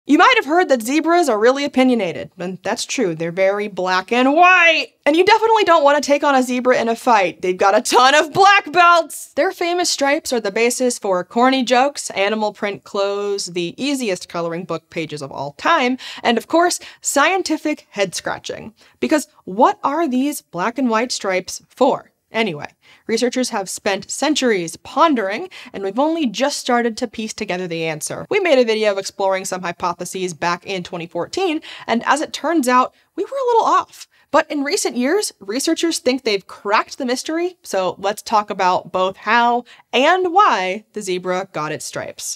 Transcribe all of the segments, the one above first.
You might have heard that zebras are really opinionated, and that's true, they're very black and white. And you definitely don't want to take on a zebra in a fight. They've got a ton of black belts! Their famous stripes are the basis for corny jokes, animal print clothes, the easiest coloring book pages of all time, and of course, scientific head scratching. Because what are these black and white stripes for? Anyway, researchers have spent centuries pondering, and we've only just started to piece together the answer. We made a video exploring some hypotheses back in 2014, and as it turns out, we were a little off. But in recent years, researchers think they've cracked the mystery, so let's talk about both how and why the zebra got its stripes.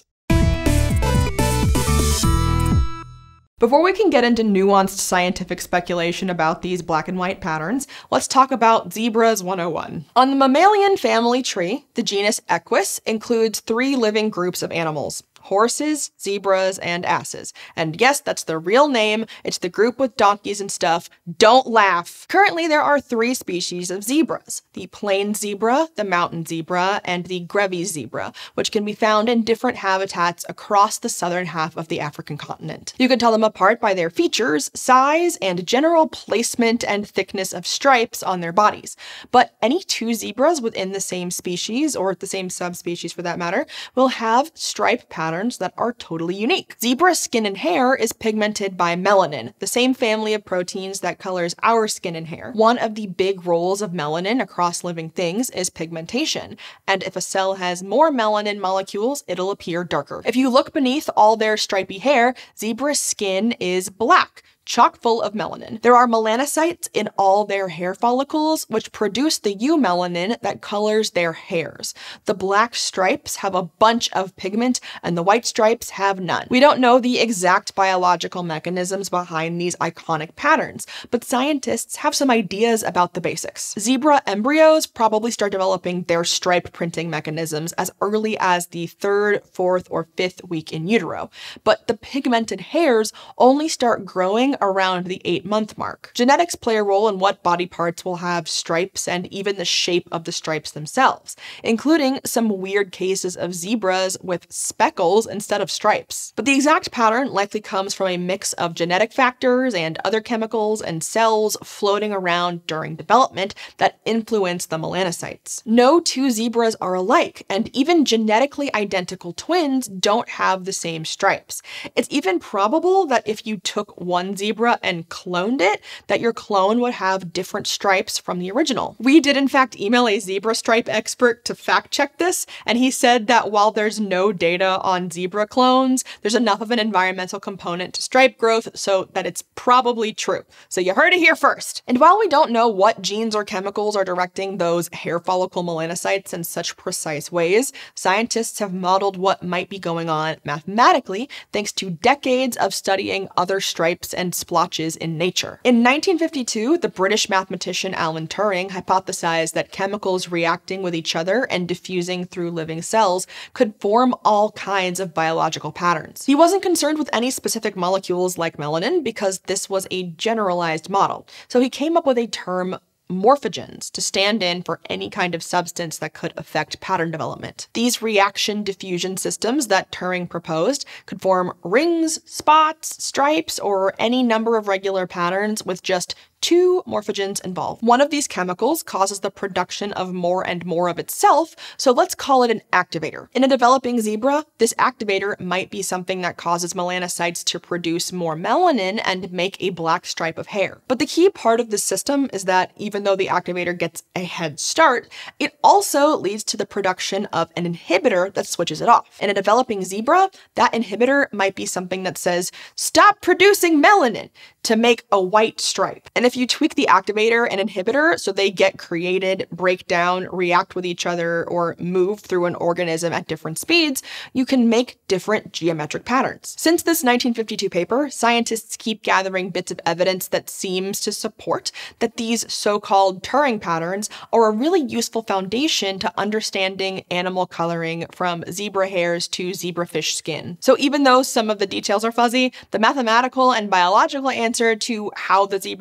Before we can get into nuanced scientific speculation about these black and white patterns, let's talk about Zebras 101. On the mammalian family tree, the genus Equus includes 3 living groups of animals: horses, zebras, and asses. And yes, that's the real name. It's the group with donkeys and stuff. Don't laugh. Currently, there are 3 species of zebras: the plain zebra, the mountain zebra, and the Grevy's zebra, which can be found in different habitats across the southern half of the African continent. You can tell them apart by their features, size, and general placement and thickness of stripes on their bodies. But any 2 zebras within the same species, or the same subspecies for that matter, will have stripe patterns that are totally unique. Zebra skin and hair is pigmented by melanin, the same family of proteins that colors our skin and hair. One of the big roles of melanin across living things is pigmentation, and if a cell has more melanin molecules, it'll appear darker. If you look beneath all their stripy hair, zebra skin is black, chock full of melanin. There are melanocytes in all their hair follicles, which produce the eumelanin that colors their hairs. The black stripes have a bunch of pigment, and the white stripes have none. We don't know the exact biological mechanisms behind these iconic patterns, but scientists have some ideas about the basics. Zebra embryos probably start developing their stripe printing mechanisms as early as the 3rd, 4th, or 5th week in utero, but the pigmented hairs only start growing around the 8-month mark. Genetics play a role in what body parts will have stripes and even the shape of the stripes themselves, including some weird cases of zebras with speckles instead of stripes. But the exact pattern likely comes from a mix of genetic factors and other chemicals and cells floating around during development that influence the melanocytes. No 2 zebras are alike, and even genetically identical twins don't have the same stripes. It's even probable that if you took one zebra and cloned it, that your clone would have different stripes from the original. We did in fact email a zebra stripe expert to fact check this, and he said that while there's no data on zebra clones, there's enough of an environmental component to stripe growth so that it's probably true. So you heard it here first. And while we don't know what genes or chemicals are directing those hair follicle melanocytes in such precise ways, scientists have modeled what might be going on mathematically thanks to decades of studying other stripes and splotches in nature. In 1952, the British mathematician Alan Turing hypothesized that chemicals reacting with each other and diffusing through living cells could form all kinds of biological patterns. He wasn't concerned with any specific molecules like melanin because this was a generalized model, so he came up with a term morphogens to stand in for any kind of substance that could affect pattern development. These reaction diffusion systems that Turing proposed could form rings, spots, stripes, or any number of regular patterns with just 2 morphogens involved. One of these chemicals causes the production of more and more of itself, so let's call it an activator. In a developing zebra, this activator might be something that causes melanocytes to produce more melanin and make a black stripe of hair. But the key part of this system is that even though the activator gets a head start, it also leads to the production of an inhibitor that switches it off. In a developing zebra, that inhibitor might be something that says, "Stop producing melanin," to make a white stripe. And if you tweak the activator and inhibitor so they get created, break down, react with each other, or move through an organism at different speeds, you can make different geometric patterns. Since this 1952 paper, scientists keep gathering bits of evidence that seems to support that these so-called Turing patterns are a really useful foundation to understanding animal coloring from zebra hairs to zebrafish skin. So even though some of the details are fuzzy, the mathematical and biological answer to how the zebra got its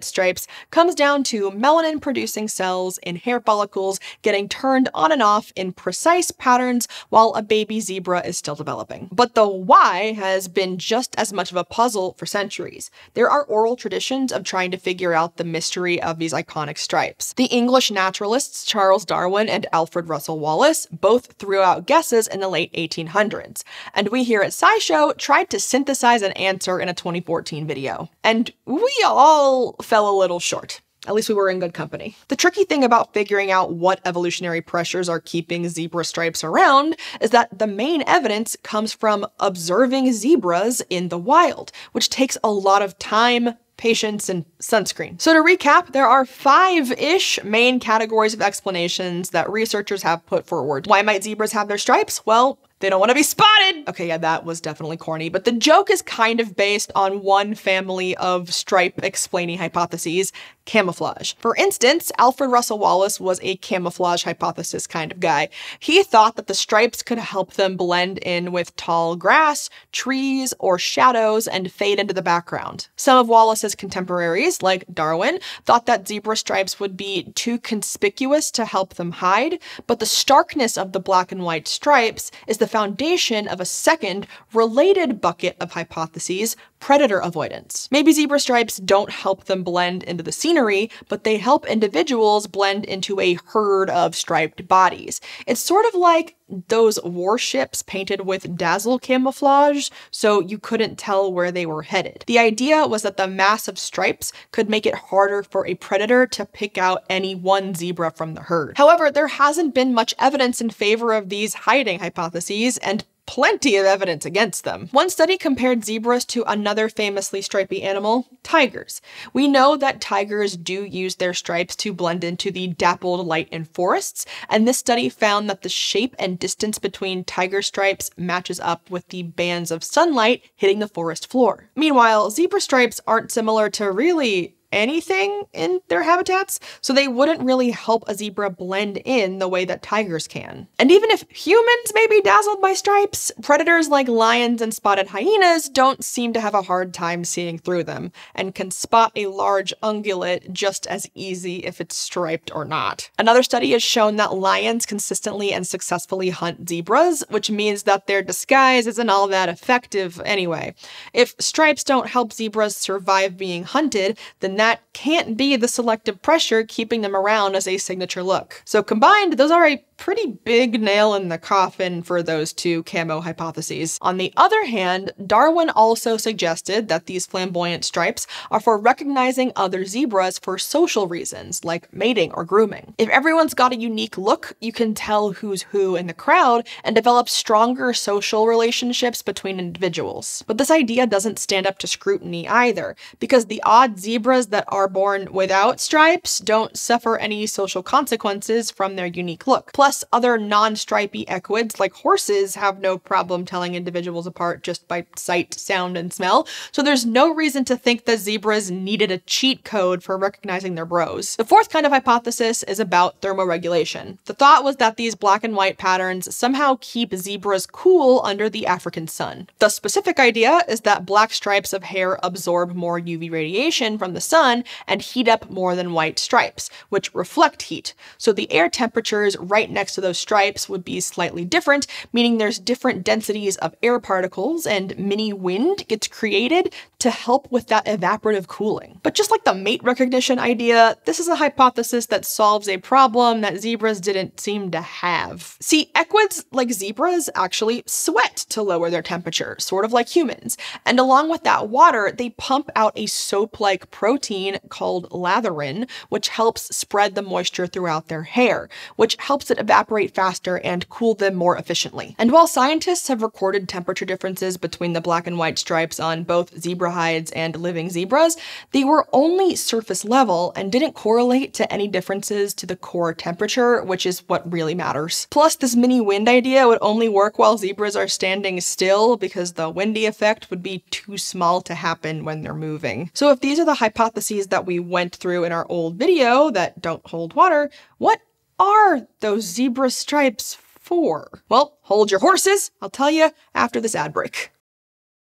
stripes comes down to melanin-producing cells in hair follicles getting turned on and off in precise patterns while a baby zebra is still developing. But the why has been just as much of a puzzle for centuries. There are oral traditions of trying to figure out the mystery of these iconic stripes. The English naturalists Charles Darwin and Alfred Russel Wallace both threw out guesses in the late 1800s, and we here at SciShow tried to synthesize an answer in a 2014 video. And we all fell a little short. At least we were in good company. The tricky thing about figuring out what evolutionary pressures are keeping zebra stripes around is that the main evidence comes from observing zebras in the wild, which takes a lot of time, patience, and sunscreen. So to recap, there are 5-ish main categories of explanations that researchers have put forward. Why might zebras have their stripes? Well, they don't want to be spotted! Okay, yeah, that was definitely corny, but the joke is kind of based on one family of stripe-explaining hypotheses: camouflage. For instance, Alfred Russel Wallace was a camouflage hypothesis kind of guy. He thought that the stripes could help them blend in with tall grass, trees, or shadows and fade into the background. Some of Wallace's contemporaries, like Darwin, thought that zebra stripes would be too conspicuous to help them hide, but the starkness of the black and white stripes is the foundation of a second, related bucket of hypotheses: predator avoidance. Maybe zebra stripes don't help them blend into the scenery, but they help individuals blend into a herd of striped bodies. It's sort of like those warships painted with dazzle camouflage, so you couldn't tell where they were headed. The idea was that the massive stripes could make it harder for a predator to pick out any one zebra from the herd. However, there hasn't been much evidence in favor of these hiding hypotheses, and plenty of evidence against them. One study compared zebras to another famously stripy animal, tigers. We know that tigers do use their stripes to blend into the dappled light in forests, and this study found that the shape and distance between tiger stripes matches up with the bands of sunlight hitting the forest floor. Meanwhile, zebra stripes aren't similar to really anything in their habitats, so they wouldn't really help a zebra blend in the way that tigers can. And even if humans may be dazzled by stripes, predators like lions and spotted hyenas don't seem to have a hard time seeing through them, and can spot a large ungulate just as easy if it's striped or not. Another study has shown that lions consistently and successfully hunt zebras, which means that their disguise isn't all that effective anyway. If stripes don't help zebras survive being hunted, then that can't be the selective pressure keeping them around as a signature look. So combined, those are a pretty big nail in the coffin for those two camo hypotheses. On the other hand, Darwin also suggested that these flamboyant stripes are for recognizing other zebras for social reasons, like mating or grooming. If everyone's got a unique look, you can tell who's who in the crowd and develop stronger social relationships between individuals. But this idea doesn't stand up to scrutiny either, because the odd zebras that are born without stripes don't suffer any social consequences from their unique look. Plus, other non-stripy equids like horses have no problem telling individuals apart just by sight, sound, and smell, so there's no reason to think that zebras needed a cheat code for recognizing their bros. The fourth kind of hypothesis is about thermoregulation. The thought was that these black and white patterns somehow keep zebras cool under the African sun. The specific idea is that black stripes of hair absorb more UV radiation from the sun and heat up more than white stripes, which reflect heat, so the air temperatures right next to those stripes would be slightly different, meaning there's different densities of air particles and mini wind gets created to help with that evaporative cooling. But just like the mate recognition idea, this is a hypothesis that solves a problem that zebras didn't seem to have. See, equids like zebras actually sweat to lower their temperature, sort of like humans, and along with that water, they pump out a soap-like protein called latherin, which helps spread the moisture throughout their hair, which helps it evaporate faster and cool them more efficiently. And while scientists have recorded temperature differences between the black and white stripes on both zebra hides and living zebras, they were only surface level and didn't correlate to any differences to the core temperature, which is what really matters. Plus, this mini wind idea would only work while zebras are standing still because the windy effect would be too small to happen when they're moving. So if these are the hypotheses that we went through in our old video that don't hold water, what are those zebra stripes for? Well, hold your horses. I'll tell you after this ad break.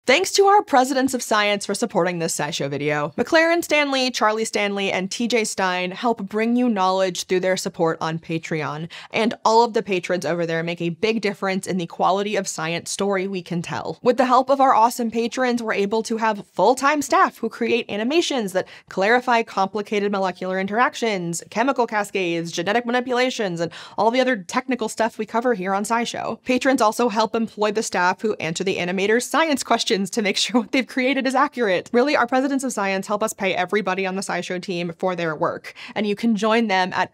Thanks to our presidents of science for supporting this SciShow video. McLaren Stanley, Charlie Stanley, and TJ Stein help bring you knowledge through their support on Patreon, and all of the patrons over there make a big difference in the quality of science story we can tell. With the help of our awesome patrons, we're able to have full-time staff who create animations that clarify complicated molecular interactions, chemical cascades, genetic manipulations, and all the other technical stuff we cover here on SciShow. Patrons also help employ the staff who answer the animators' science questions to make sure what they've created is accurate. Really, our presidents of science help us pay everybody on the SciShow team for their work, and you can join them at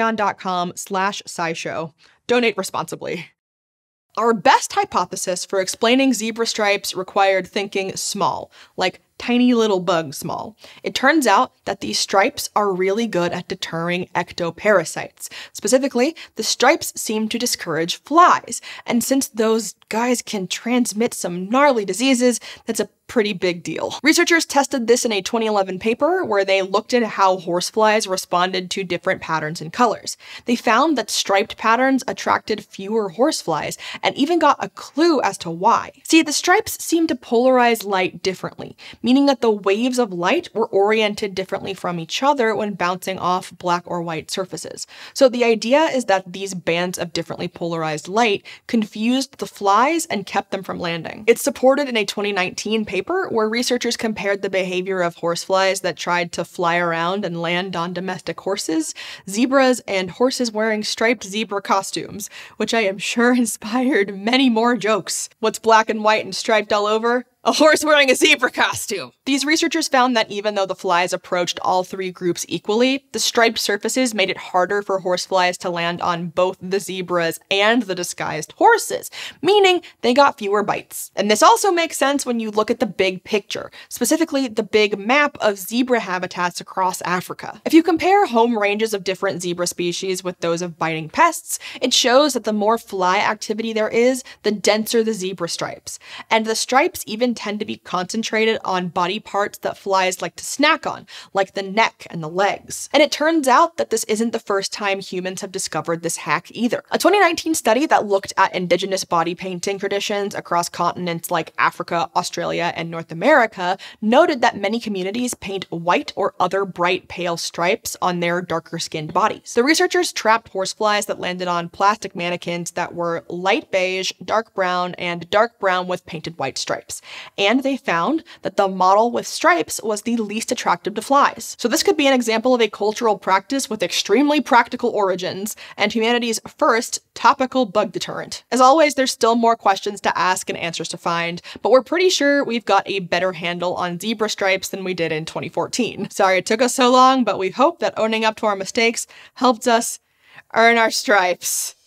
patreon.com/SciShow. Donate responsibly. Our best hypothesis for explaining zebra stripes required thinking small, like tiny little bug small. It turns out that these stripes are really good at deterring ectoparasites. Specifically, the stripes seem to discourage flies, and since those guys can transmit some gnarly diseases, that's a pretty big deal. Researchers tested this in a 2011 paper where they looked at how horseflies responded to different patterns and colors. They found that striped patterns attracted fewer horseflies, and even got a clue as to why. See, the stripes seem to polarize light differently, meaning that the waves of light were oriented differently from each other when bouncing off black or white surfaces. So the idea is that these bands of differently polarized light confused the flies and kept them from landing. It's supported in a 2019 paper where researchers compared the behavior of horseflies that tried to fly around and land on domestic horses, zebras, and horses wearing striped zebra costumes, which I am sure inspired many more jokes. What's black and white and striped all over? A horse wearing a zebra costume! These researchers found that even though the flies approached all three groups equally, the striped surfaces made it harder for horseflies to land on both the zebras and the disguised horses, meaning they got fewer bites. And this also makes sense when you look at the big picture, specifically the big map of zebra habitats across Africa. If you compare home ranges of different zebra species with those of biting pests, it shows that the more fly activity there is, the denser the zebra stripes. And the stripes even tend to be concentrated on body parts that flies like to snack on, like the neck and the legs. And it turns out that this isn't the first time humans have discovered this hack either. A 2019 study that looked at indigenous body painting traditions across continents like Africa, Australia, and North America noted that many communities paint white or other bright pale stripes on their darker skinned bodies. The researchers trapped horseflies that landed on plastic mannequins that were light beige, dark brown, and dark brown with painted white stripes. And they found that the model with stripes was the least attractive to flies. So this could be an example of a cultural practice with extremely practical origins, and humanity's first topical bug deterrent. As always, there's still more questions to ask and answers to find, but we're pretty sure we've got a better handle on zebra stripes than we did in 2014. Sorry it took us so long, but we hope that owning up to our mistakes helped us earn our stripes.